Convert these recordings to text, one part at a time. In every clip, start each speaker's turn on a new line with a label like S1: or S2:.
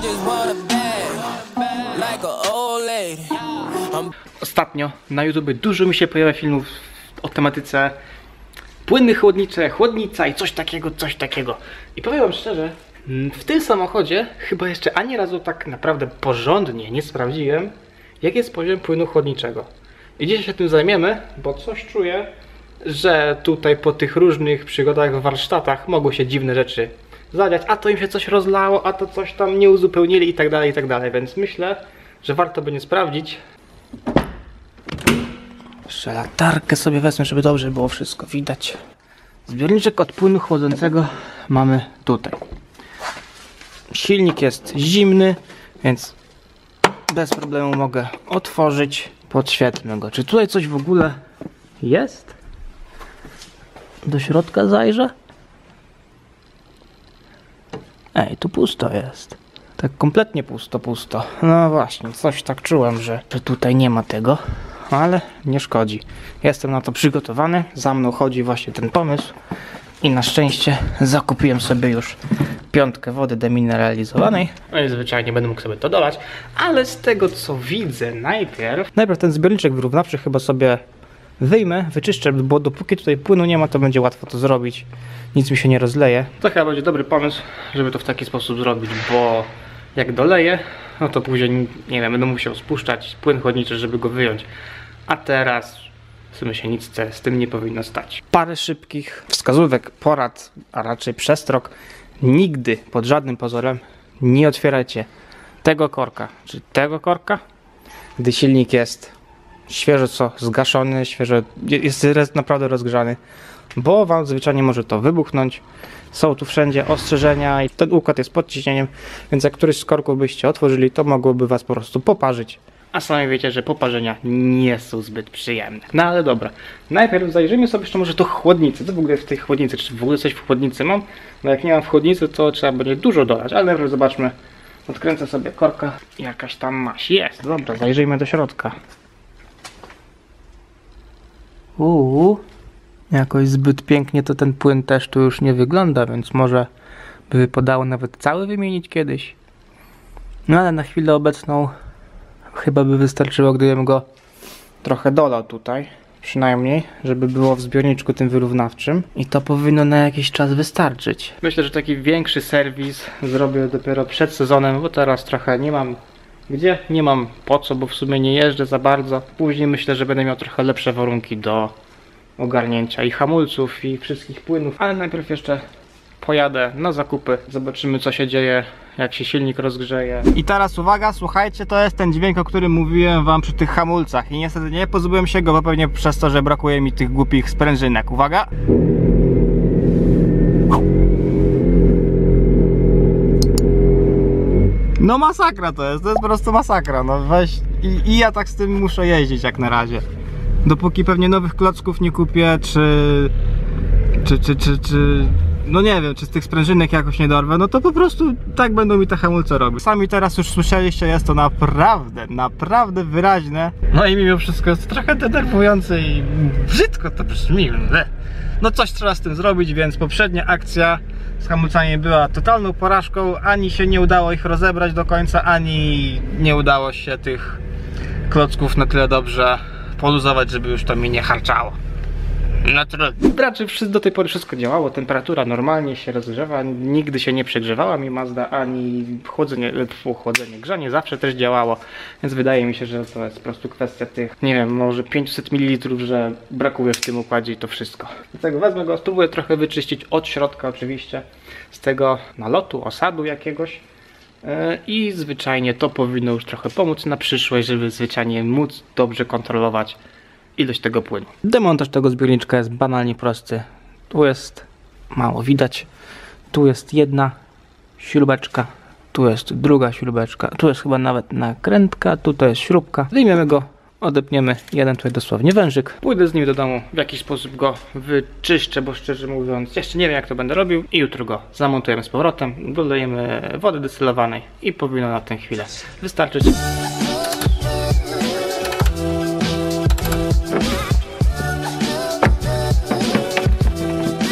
S1: Ostatnio na YouTube dużo mi się pojawia filmów o tematyce płyny chłodnicze, chłodnica i coś takiego. I powiem wam szczerze, w tym samochodzie chyba jeszcze ani razu tak naprawdę porządnie nie sprawdziłem, jaki jest poziom płynu chłodniczego. I dzisiaj się tym zajmiemy, bo coś czuję, że tutaj po tych różnych przygodach w warsztatach mogą się dziwne rzeczy zadziać, a to im się coś rozlało, a to coś tam nie uzupełnili i tak dalej, więc myślę, że warto będzie sprawdzić. Jeszcze latarkę sobie wezmę, żeby dobrze było wszystko widać. Zbiorniczek od płynu chłodzącego mamy tutaj. Silnik jest zimny, więc bez problemu mogę otworzyć. Podświetlmy go. Czy tutaj coś w ogóle jest? Do środka zajrzę? Ej, tu pusto jest. Tak kompletnie pusto. No właśnie, coś tak czułem, że tutaj nie ma tego. Ale nie szkodzi. Jestem na to przygotowany. Za mną chodzi właśnie ten pomysł. I na szczęście zakupiłem sobie już 5 wody demineralizowanej. No i zwyczajnie będę mógł sobie to dolać. Ale z tego co widzę, najpierw ten zbiorniczek wyrównawczy chyba sobie wyjmę, wyczyszczę, bo dopóki tutaj płynu nie ma, to będzie łatwo to zrobić. Nic mi się nie rozleje. To chyba będzie dobry pomysł, żeby to w taki sposób zrobić, bo jak doleję, no to później, nie wiem, będę musiał spuszczać płyn chłodniczy, żeby go wyjąć. A teraz w sumie się nic z tym nie powinno stać. Parę szybkich wskazówek, porad, a raczej przestrog. Nigdy pod żadnym pozorem nie otwierajcie tego korka, czy tego korka, gdy silnik jest świeżo zgaszony, jest naprawdę rozgrzany, bo wam zwyczajnie może to wybuchnąć. Są tu wszędzie ostrzeżenia i ten układ jest pod ciśnieniem, więc jak któryś z korków byście otworzyli, to mogłoby was po prostu poparzyć. A sami wiecie, że poparzenia nie są zbyt przyjemne. No ale dobra, najpierw zajrzyjmy sobie jeszcze może do chłodnicy. Co w ogóle w tej chłodnicy? Czy w ogóle coś w chłodnicy mam? No jak nie mam w chłodnicy, to trzeba będzie dużo dodać, ale najpierw zobaczmy. Odkręcę sobie korka. Jakaś tam maść jest. Dobra, zajrzyjmy do środka. Jakoś zbyt pięknie to ten płyn też tu już nie wygląda, więc może by wypadało nawet cały wymienić kiedyś. No ale na chwilę obecną chyba by wystarczyło, gdybym go trochę dolał tutaj, przynajmniej, żeby było w zbiorniczku tym wyrównawczym i to powinno na jakiś czas wystarczyć. Myślę, że taki większy serwis zrobię dopiero przed sezonem, bo teraz trochę nie mam gdzie, nie mam po co, bo w sumie nie jeżdżę za bardzo. Później myślę, że będę miał trochę lepsze warunki do ogarnięcia i hamulców i wszystkich płynów, ale najpierw jeszcze pojadę na zakupy, zobaczymy co się dzieje, jak się silnik rozgrzeje. I teraz uwaga, słuchajcie, to jest ten dźwięk, o którym mówiłem wam przy tych hamulcach i niestety nie pozbyłem się go, bo pewnie przez to, że brakuje mi tych głupich sprężynek. Uwaga! No masakra to jest po prostu masakra, no weź i ja tak z tym muszę jeździć jak na razie. Dopóki pewnie nowych klocków nie kupię, czy no nie wiem, czy z tych sprężynek jakoś nie dorwę, no to po prostu tak będą mi te hamulce robić. Sami teraz już słyszeliście, jest to naprawdę wyraźne. No i mimo wszystko jest to trochę denerwujące i brzydko to brzmi. No coś trzeba z tym zrobić, więc poprzednia akcja z hamulcami była totalną porażką. Ani się nie udało ich rozebrać do końca, ani nie udało się tych klocków na tyle dobrze poluzować, żeby już to mi nie harczało. No trudno. Raczej do tej pory wszystko działało, temperatura normalnie się rozgrzewa, nigdy się nie przegrzewała mi Mazda, ani grzanie zawsze też działało, więc wydaje mi się, że to jest po prostu kwestia tych, nie wiem, może 500 ml, że brakuje w tym układzie i to wszystko. Dlatego wezmę go, spróbuję trochę wyczyścić od środka oczywiście, z tego nalotu, osadu jakiegoś. I zwyczajnie to powinno już trochę pomóc na przyszłość, żeby zwyczajnie móc dobrze kontrolować ilość tego płynu. Demontaż tego zbiorniczka jest banalnie prosty. Tu jest mało widać. Tu jest jedna śrubeczka. Tu jest druga śrubeczka. Tu jest chyba nawet nakrętka. Tutaj jest śrubka. Wyjmiemy go, odepniemy jeden tutaj dosłownie wężyk. Pójdę z nim do domu, w jakiś sposób go wyczyszczę, bo szczerze mówiąc jeszcze nie wiem jak to będę robił. I jutro go zamontujemy z powrotem. Dolejemy wody destylowanej i powinno na tę chwilę wystarczyć.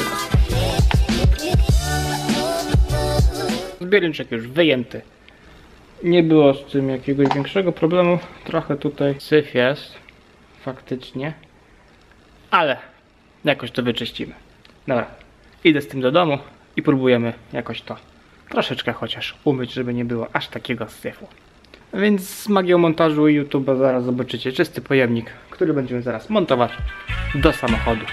S1: Zbiorniczek już wyjęty Nie było z tym jakiegoś większego problemu. Trochę tutaj syf jest. Faktycznie. Ale jakoś to wyczyścimy. Dobra. Idę z tym do domu i próbujemy jakoś to troszeczkę chociaż umyć, żeby nie było aż takiego syfu. Więc z magią montażu i YouTube'a zaraz zobaczycie czysty pojemnik, który będziemy zaraz montować do samochodu.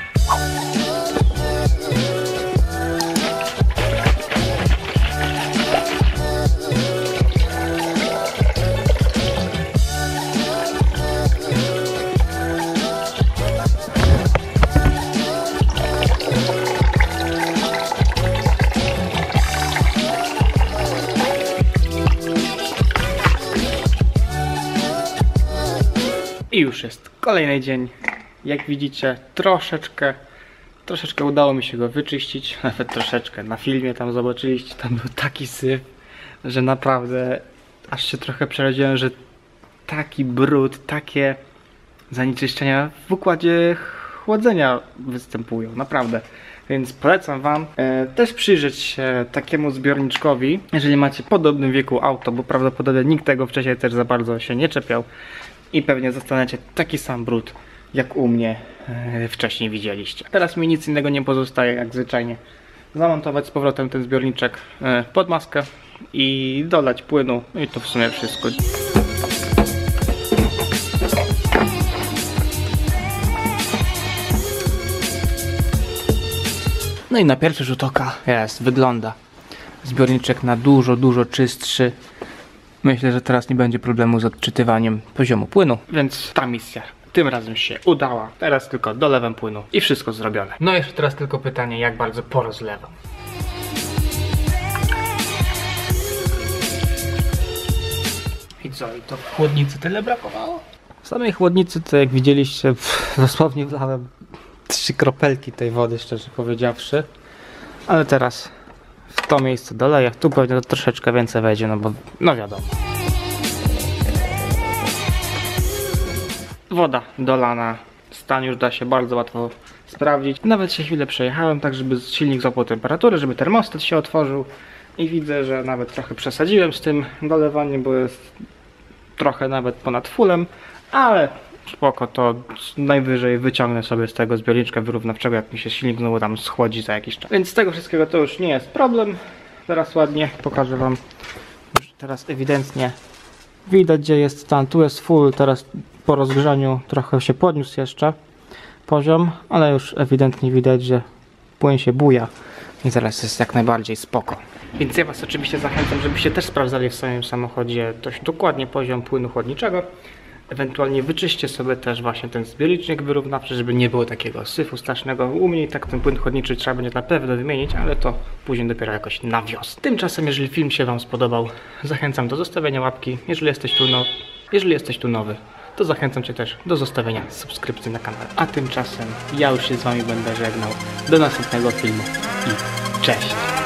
S1: I już jest kolejny dzień. Jak widzicie, troszeczkę udało mi się go wyczyścić. Nawet troszeczkę. Na filmie tam zobaczyliście, tam był taki syf, że naprawdę aż się trochę przeraziłem, że taki brud, takie zanieczyszczenia w układzie chłodzenia występują. Naprawdę. Więc polecam wam też przyjrzeć się takiemu zbiorniczkowi, jeżeli macie w podobnym wieku auto, bo prawdopodobnie nikt tego wcześniej też za bardzo się nie czepiał. I pewnie zostaniecie taki sam brud, jak u mnie wcześniej widzieliście. Teraz mi nic innego nie pozostaje, jak zwyczajnie zamontować z powrotem ten zbiorniczek pod maskę i dolać płynu. I to w sumie wszystko. No i na pierwszy rzut oka wygląda zbiorniczek na dużo czystszy. Myślę, że teraz nie będzie problemu z odczytywaniem poziomu płynu, więc ta misja tym razem się udała. Teraz tylko dolewam płynu i wszystko zrobione. No jeszcze teraz tylko pytanie, jak bardzo porozlewam. I co, i to w chłodnicy tyle brakowało? W samej chłodnicy to jak widzieliście, dosłownie wlałem 3 kropelki tej wody, szczerze powiedziawszy. Ale teraz w to miejsce doleję, tu pewnie to troszeczkę więcej wejdzie, no bo no wiadomo. Woda dolana, stan już da się bardzo łatwo sprawdzić. Nawet się chwilę przejechałem, tak żeby silnik złapał temperaturę, żeby termostat się otworzył. I widzę, że nawet trochę przesadziłem z tym dolewaniem, bo jest trochę nawet ponad fullem, ale spoko, to najwyżej wyciągnę sobie z tego zbiorniczka wyrównawczego, jak mi się silnik znowu tam schłodzi za jakiś czas. Więc z tego wszystkiego to już nie jest problem. Teraz ładnie pokażę wam. Już teraz ewidentnie widać, gdzie jest stan. Tu jest full, teraz po rozgrzaniu trochę się podniósł jeszcze poziom, ale już ewidentnie widać, że płyn się buja i teraz jest jak najbardziej spoko. Więc ja was oczywiście zachęcam, żebyście też sprawdzali w swoim samochodzie dość dokładnie poziom płynu chłodniczego. Ewentualnie wyczyście sobie też właśnie ten zbiorniczek wyrównawczy, żeby nie było takiego syfu strasznego. U mnie tak ten płyn chłodniczy trzeba będzie na pewno wymienić, ale to później dopiero jakoś na wiosnę. Tymczasem, jeżeli film się wam spodobał, zachęcam do zostawienia łapki. Jeżeli jesteś tu nowy, to zachęcam cię też do zostawienia subskrypcji na kanale. A tymczasem ja już się z wami będę żegnał. Do następnego filmu i cześć!